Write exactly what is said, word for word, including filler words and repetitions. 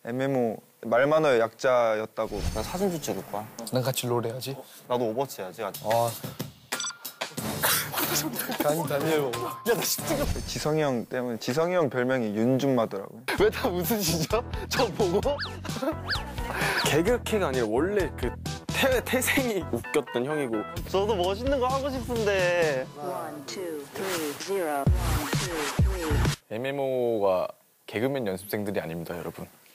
엠엠오 말 많아요 약자였다고. 나 사진 좀 찍을 거야. 난 같이 롤 해야지. 나도 오버워치 해야지. 아, 간 다니엘. 야나 찍어. 지성이 형 때문에 지성이 형 별명이 윤준마더라고요. 왜 다 웃으시죠? 저 보고? 개그캐가 아니라 원래 그 태, 태생이 웃겼던 형이고. 저도 멋있는 거 하고 싶은데. One, two, three, zero. One, two, three. 엠엠오가 개그맨 연습생들이 아닙니다, 여러분.